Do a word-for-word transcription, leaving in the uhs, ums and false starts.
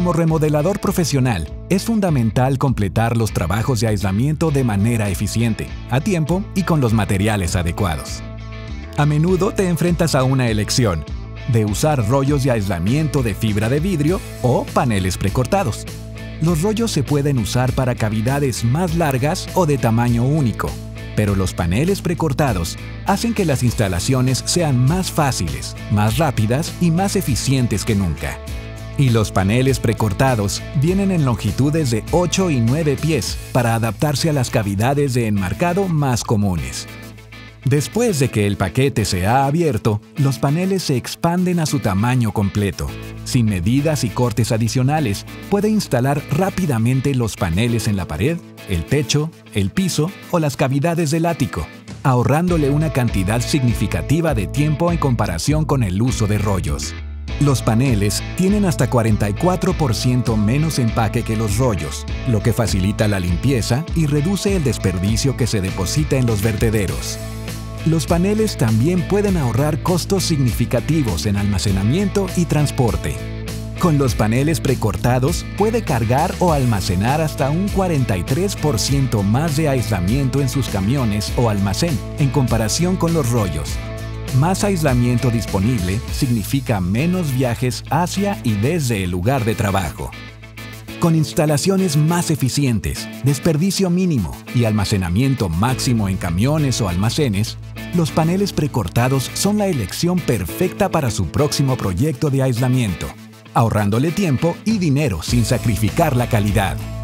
Como remodelador profesional, es fundamental completar los trabajos de aislamiento de manera eficiente, a tiempo y con los materiales adecuados. A menudo te enfrentas a una elección, de usar rollos de aislamiento de fibra de vidrio o paneles precortados. Los rollos se pueden usar para cavidades más largas o de tamaño único, pero los paneles precortados hacen que las instalaciones sean más fáciles, más rápidas y más eficientes que nunca. Y los paneles precortados vienen en longitudes de ocho y nueve pies para adaptarse a las cavidades de enmarcado más comunes. Después de que el paquete se ha abierto, los paneles se expanden a su tamaño completo. Sin medidas y cortes adicionales, puede instalar rápidamente los paneles en la pared, el techo, el piso o las cavidades del ático, ahorrándole una cantidad significativa de tiempo en comparación con el uso de rollos. Los paneles tienen hasta cuarenta y cuatro por ciento menos empaque que los rollos, lo que facilita la limpieza y reduce el desperdicio que se deposita en los vertederos. Los paneles también pueden ahorrar costos significativos en almacenamiento y transporte. Con los paneles precortados puede cargar o almacenar hasta un cuarenta y tres por ciento más de aislamiento en sus camiones o almacén en comparación con los rollos. Más aislamiento disponible significa menos viajes hacia y desde el lugar de trabajo. Con instalaciones más eficientes, desperdicio mínimo y almacenamiento máximo en camiones o almacenes, los paneles precortados son la elección perfecta para su próximo proyecto de aislamiento, ahorrándole tiempo y dinero sin sacrificar la calidad.